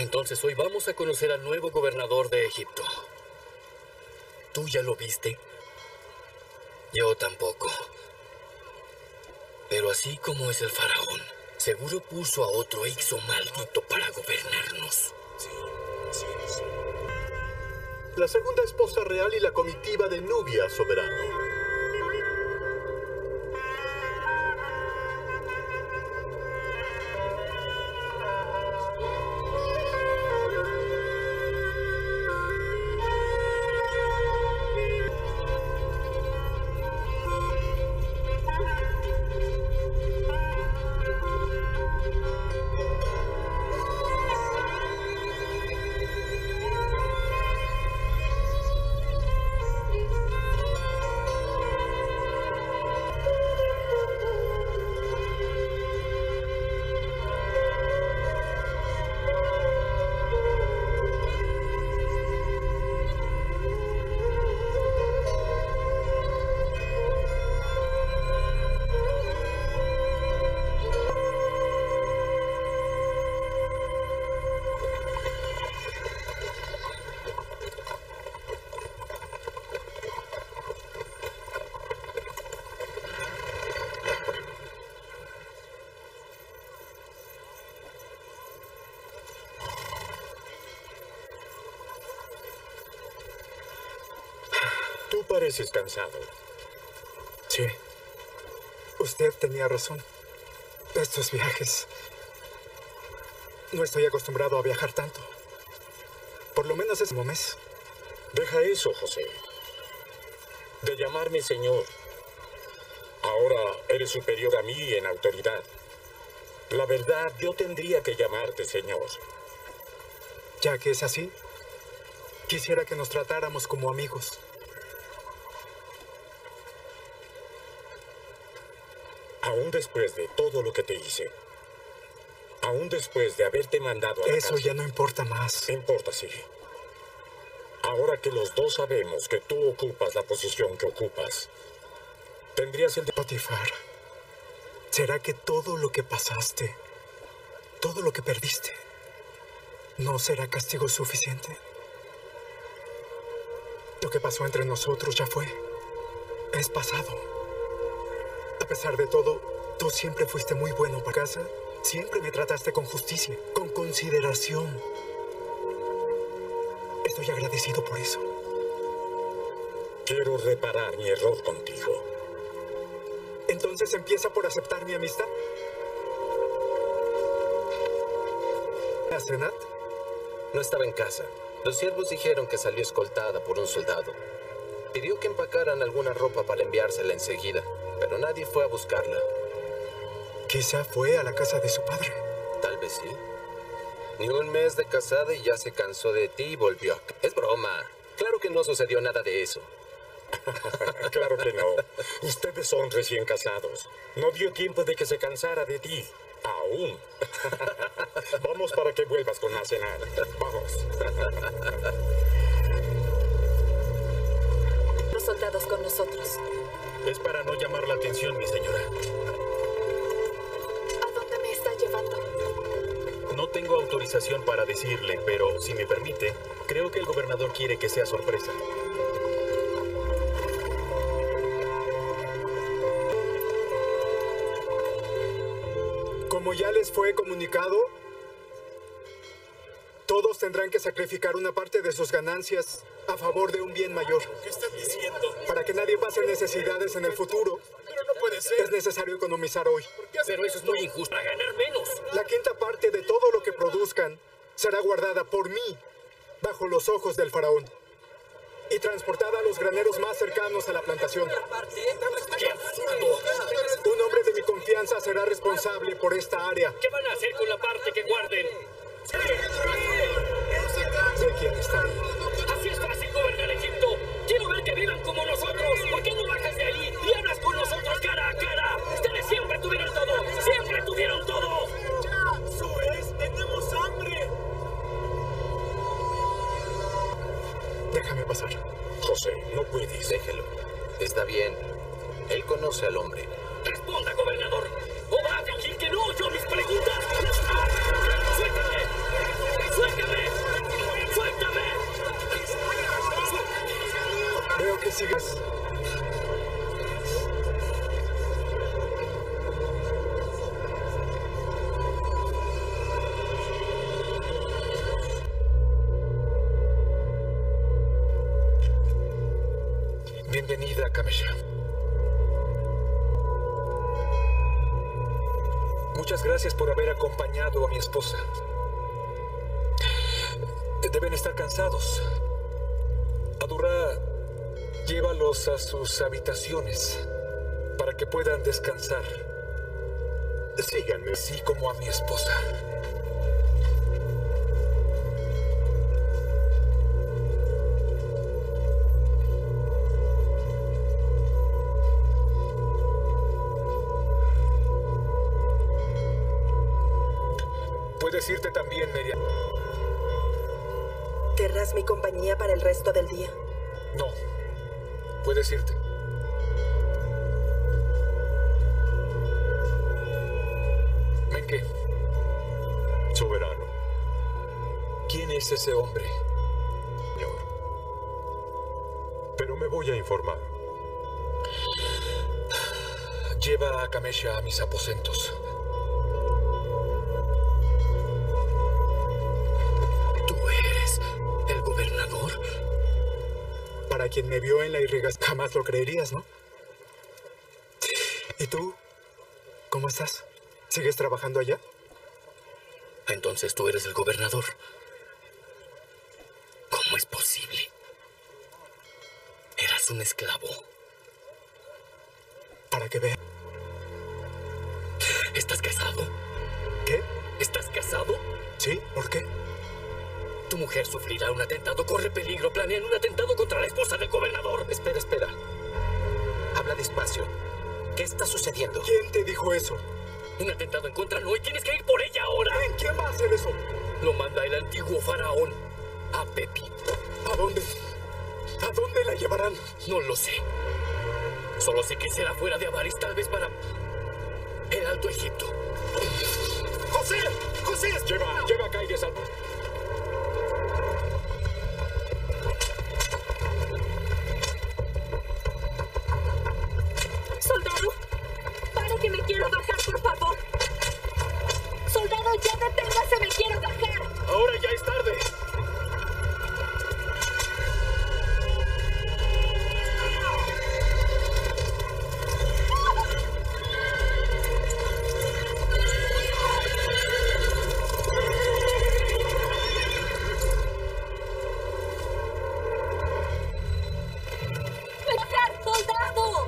Entonces hoy vamos a conocer al nuevo gobernador de Egipto. ¿Tú ya lo viste? Yo tampoco. Pero así como es el faraón, seguro puso a otro Ixo maldito para gobernarnos. La segunda esposa real y la comitiva de Nubia, soberano. Tú pareces cansado. Sí. Usted tenía razón. Estos viajes... No estoy acostumbrado a viajar tanto. Por lo menos es un mes. Deja eso, José. De llamarme señor. Ahora eres superior a mí en autoridad. La verdad, yo tendría que llamarte señor. Ya que es así, quisiera que nos tratáramos como amigos. Aún después de todo lo que te hice. Aún después de haberte mandado a la Eso cárcel. ya no importa más. Importa, sí. Ahora que los dos sabemos que tú ocupas la posición que ocupas, tendrías el de... Potifar, ¿será que todo lo que pasaste, todo lo que perdiste, no será castigo suficiente? Lo que pasó entre nosotros ya fue. Es pasado. A pesar de todo, tú siempre fuiste muy bueno para casa. Siempre me trataste con justicia, con consideración. Estoy agradecido por eso. Quiero reparar mi error contigo. Entonces empieza por aceptar mi amistad. ¿Asenat? No estaba en casa. Los siervos dijeron que salió escoltada por un soldado. Pidió que empacaran alguna ropa para enviársela enseguida, pero nadie fue a buscarla. Quizá fue a la casa de su padre. Tal vez sí. Ni un mes de casada y ya se cansó de ti y volvió. Es broma. Claro que no sucedió nada de eso. Claro que no. Ustedes son recién casados. No dio tiempo de que se cansara de ti. Aún. Vamos para que vuelvas con Asenat. Vamos. Los soldados con nosotros. Es para no llamar la atención, mi señora. ¿A dónde me está llevando? No tengo autorización para decirle, pero si me permite, creo que el gobernador quiere que sea sorpresa. Como ya les fue comunicado, todos tendrán que sacrificar una parte de sus ganancias a favor de un bien mayor. ¿Qué estás diciendo? Para que nadie pase necesidades en el futuro, Pero no puede ser. es necesario economizar hoy. Pero eso es muy injusto. A ganar menos. La quinta parte de todo lo que produzcan será guardada por mí bajo los ojos del faraón y transportada a los graneros más cercanos a la plantación. ¡Qué absurdo! Un hombre de mi confianza será responsable por esta área. ¿Qué van a hacer con la parte que guarden? ¿De quién está ahí? Así es fácil gobernar Egipto. Quiero ver que vivan como nosotros. ¿Por qué no bajas de ahí y hablas con nosotros cara a cara? Ustedes siempre tuvieron todo. ¡Siempre tuvieron todo! ¡Eso es! ¡Tenemos hambre! Déjame pasar. José, no puedes. Déjelo. Está bien. Él conoce al hombre. Responda, gobernador. ¿O va a fingir que no oyó mis preguntas? ¡Suéltame! ¡Suéltame! Bienvenida, Kamesha. Muchas gracias por haber acompañado a mi esposa. Deben estar cansados. Adurra, llévalos a sus habitaciones para que puedan descansar. Síganme. Así como a mi esposa. Puedes irte también, Miriam. ¿Querrás mi compañía para el resto del día? No. Puedes irte. Menke. Soberano. ¿Quién es ese hombre? Señor. Pero me voy a informar. Lleva a Kamesha a mis aposentos. ¿Tú eres el gobernador? Para quien me vio en la irrigación, jamás lo creerías, ¿no? ¿Y tú? ¿Cómo estás? ¿Sigues trabajando allá? Entonces tú eres el gobernador. ¿Cómo es posible? Eras un esclavo. Para que veas. ¿Estás casado? ¿Qué? ¿Estás casado? ¿Sí? ¿Por qué? Tu mujer sufrirá un atentado, corre peligro, planean un atentado contra la esposa del gobernador. Espera, espera. Habla despacio. ¿Qué está sucediendo? ¿Quién te dijo eso? Un atentado en contra no y tienes que ir por ella ahora. ¿Quién va a hacer eso? Lo manda el antiguo faraón a Pepi. ¿A dónde? ¿A dónde la llevarán? No lo sé. Solo sé que será fuera de Avaris, tal vez para el Alto Egipto. ¡José! ¡José! Lleva a Kaides al... ¡Soldado! ¡Para que me quiero bajar, por favor! ¡Soldado, ya deténgase! ¡Me quiero bajar! Ahora ya es tarde. ¡Bajar, soldado!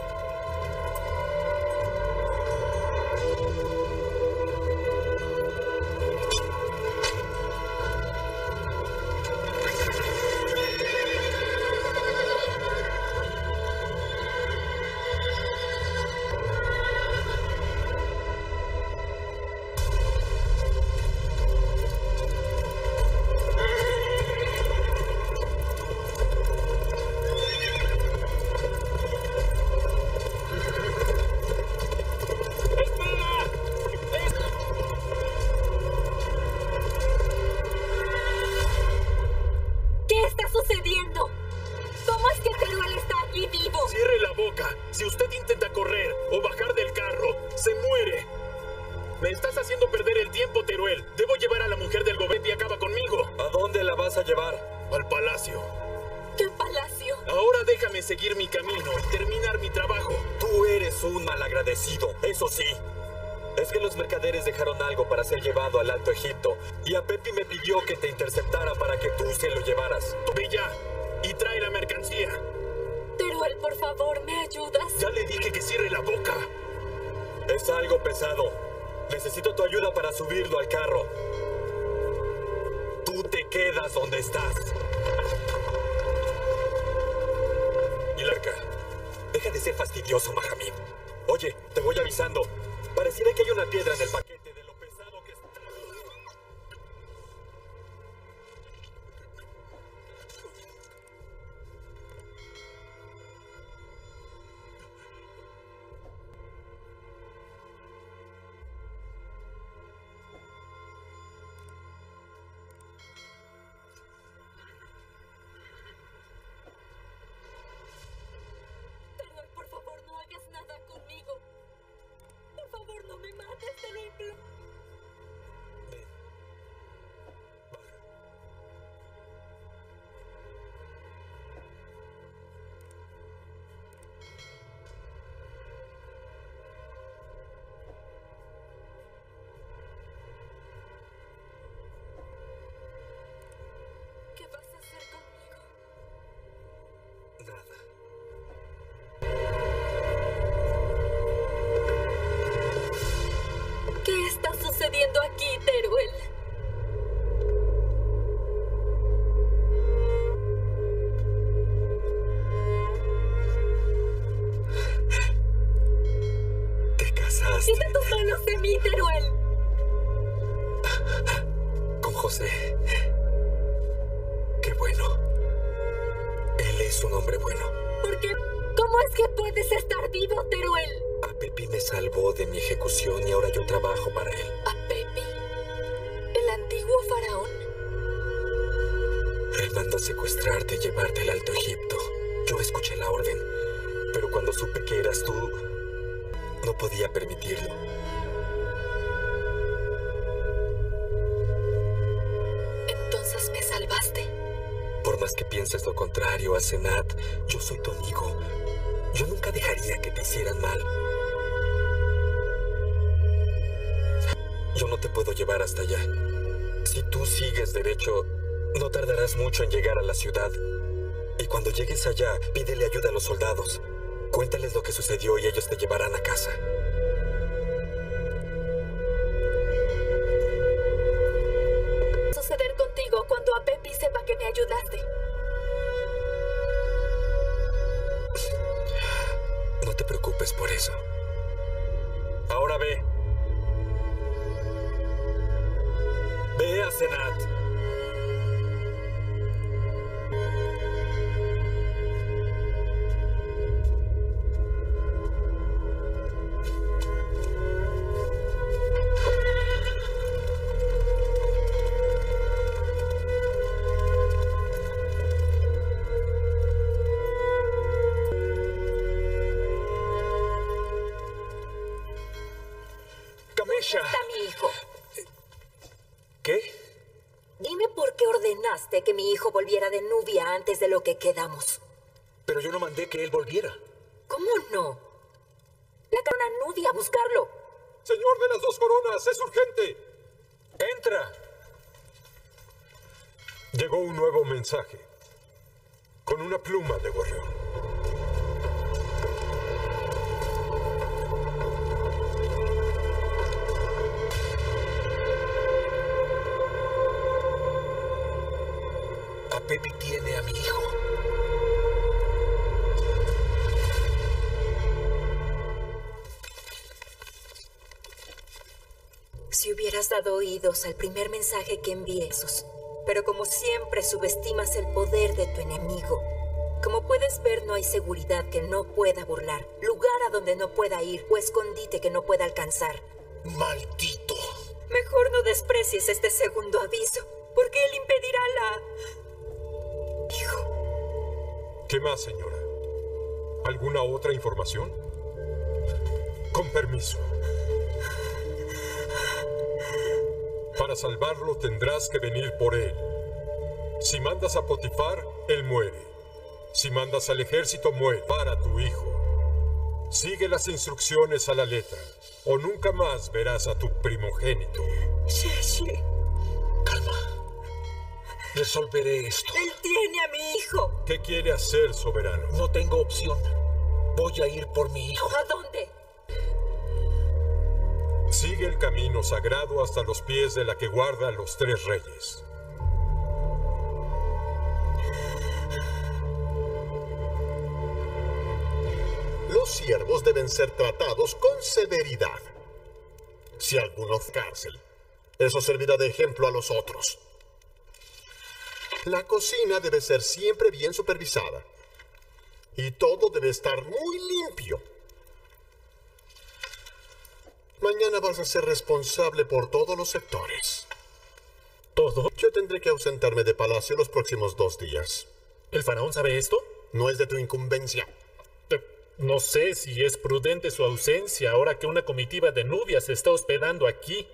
¿Qué está sucediendo? ¿Cómo es que Teruel está aquí vivo? Cierre la boca. Si usted intenta correr o bajar del carro, se muere. Me estás haciendo perder el tiempo, Teruel. Debo llevar a la mujer del gobierno y acaba conmigo. ¿A dónde la vas a llevar? Al palacio. ¿Qué palacio? Ahora déjame seguir mi camino y terminar mi trabajo. Tú eres un malagradecido, eso sí. Es que los mercaderes dejaron algo para ser llevado al Alto Egipto y a Pepi me pidió que te interceptara para que tú se lo llevaras. Ve ya y trae la mercancía. Teruel, por favor, ¿me ayudas? Ya le dije que cierre la boca. Es algo pesado. Necesito tu ayuda para subirlo al carro. Tú te quedas donde estás. Y Larka, deja de ser fastidioso, Mahamid. Oye, te voy avisando. Pareciera que hay una piedra en el paquete de lo pesado que está. Teruel, por favor, no hagas nada conmigo. Por favor, no me mates, te lo imploro. menos de mí, Teruel. Con José. Qué bueno. Él es un hombre bueno. ¿Por qué? ¿Cómo es que puedes estar vivo, Teruel? A Pepi me salvó de mi ejecución y ahora yo trabajo para él. ¿A Pepi? ¿El antiguo faraón? Él mandó secuestrarte y llevarte al Alto Egipto. Yo escuché la orden, pero cuando supe que eras tú, no podía permitirlo. ¿Entonces me salvaste? Por más que pienses lo contrario, Asenat, yo soy tu amigo. Yo nunca dejaría que te hicieran mal. Yo no te puedo llevar hasta allá. Si tú sigues derecho, no tardarás mucho en llegar a la ciudad. Y cuando llegues allá, pídele ayuda a los soldados. Cuéntales lo que sucedió y ellos te llevarán a casa. ¿Qué va a suceder contigo cuando a Pepi sepa que me ayudaste? No te preocupes por eso. Ahora ve. Ve a Asenat. ¿Dónde está mi hijo? ¿Qué? Dime por qué ordenaste que mi hijo volviera de Nubia antes de lo que quedamos. Pero yo no mandé que él volviera. ¿Cómo no? La corona Nubia a buscarlo. Señor de las 2 coronas, es urgente. ¡Entra! Llegó un nuevo mensaje. Con una pluma de gorrión. Pepi tiene a mi hijo. Si hubieras dado oídos al primer mensaje que envié, Jesús. Pero como siempre subestimas el poder de tu enemigo. Como puedes ver, no hay seguridad que no pueda burlar, lugar a donde no pueda ir o escondite que no pueda alcanzar. ¡Maldito! Mejor no desprecies este segundo aviso, porque él impedirá la... Hijo. ¿Qué más, señora? ¿Alguna otra información? Con permiso. Para salvarlo tendrás que venir por él. Si mandas a Potifar, él muere. Si mandas al ejército, muere. Para tu hijo. Sigue las instrucciones a la letra, o nunca más verás a tu primogénito. Sheshi. Calma. Resolveré esto. Él tiene a mi hijo. ¿Qué quiere hacer, soberano? No tengo opción. Voy a ir por mi hijo. ¿A dónde? Sigue el camino sagrado hasta los pies de la que guarda a los 3 reyes. Los siervos deben ser tratados con severidad. Si alguno cárcel, eso servirá de ejemplo a los otros. La cocina debe ser siempre bien supervisada. Y todo debe estar muy limpio. Mañana vas a ser responsable por todos los sectores. ¿Todo? Yo tendré que ausentarme de palacio los próximos 2 días. ¿El faraón sabe esto? No es de tu incumbencia. No sé si es prudente su ausencia ahora que una comitiva de Nubia se está hospedando aquí.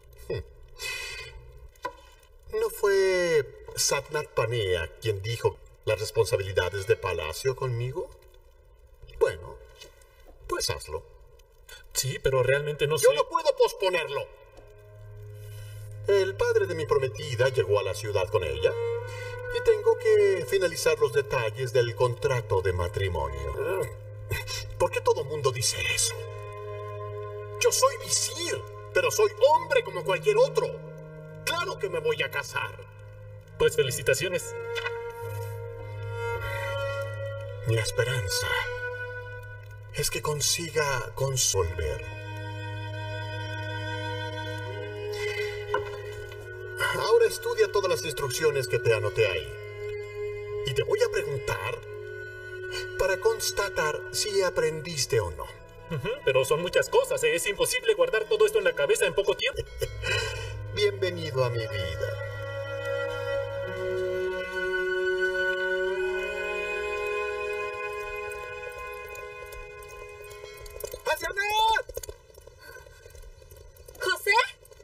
¿No fue Satnat Panea quien dijo las responsabilidades de palacio conmigo? Bueno, pues hazlo. Sí, pero realmente no sé. Yo no puedo posponerlo. El padre de mi prometida llegó a la ciudad con ella y tengo que finalizar los detalles del contrato de matrimonio. ¿Por qué todo mundo dice eso? Yo soy visir, pero soy hombre como cualquier otro. Claro que me voy a casar. Pues felicitaciones. Mi esperanza es que consiga consolver. Ahora estudia todas las instrucciones que te anoté ahí. Y te voy a preguntar para constatar si aprendiste o no. Pero son muchas cosas, ¿eh? Es imposible guardar todo esto en la cabeza en poco tiempo. Bienvenido a mi vida. ¿José?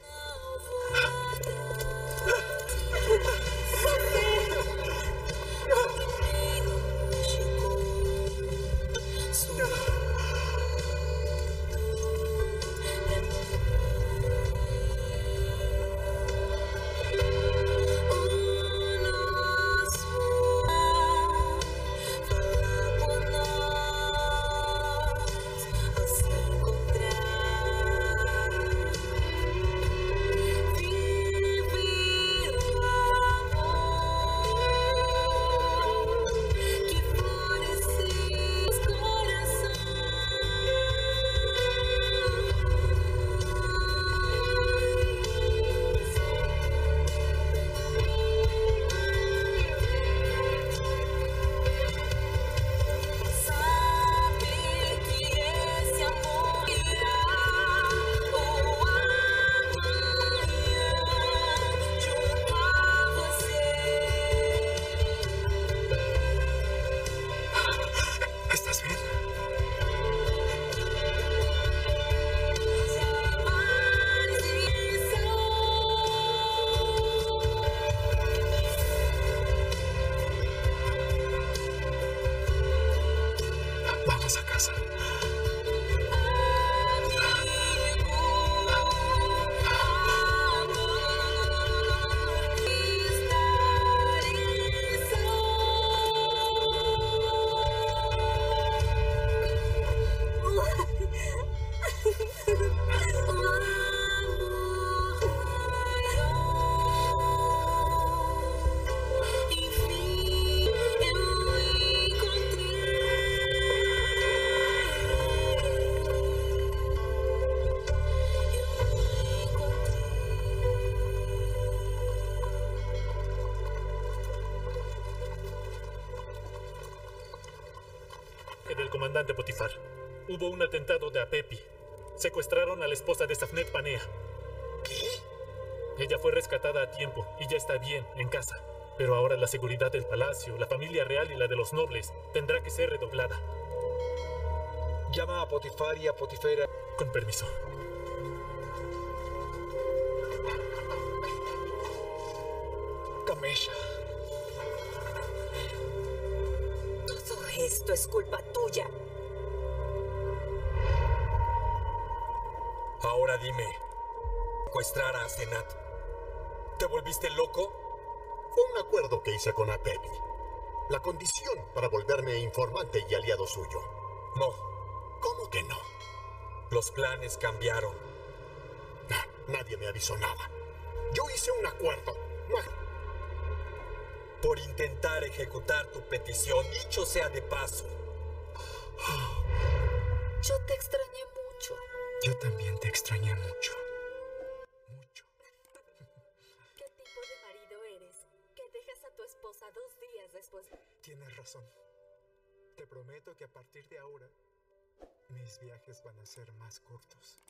¿Estás bien? Vamos a casa. Del comandante Potifar. Hubo un atentado de Apepi. Secuestraron a la esposa de Safnet Panea. ¿Qué? Ella fue rescatada a tiempo y ya está bien, en casa. Pero ahora la seguridad del palacio, la familia real y la de los nobles tendrá que ser redoblada. Llama a Potifar y a Potifera. Con permiso. Camella. Todo esto es culpa tuya. Ahora dime, secuestrar a Asenat. ¿Te volviste loco? Fue un acuerdo que hice con Apepi. La condición para volverme informante y aliado suyo. No. ¿Cómo que no? Los planes cambiaron. Nadie me avisó nada. Yo hice un acuerdo. Por intentar ejecutar tu petición, dicho sea de paso. Yo te extrañé mucho. Yo también te extrañé mucho. Mucho. ¿Qué tipo de marido eres? Que dejas a tu esposa 2 días después. Tienes razón. Te prometo que a partir de ahora, mis viajes van a ser más cortos.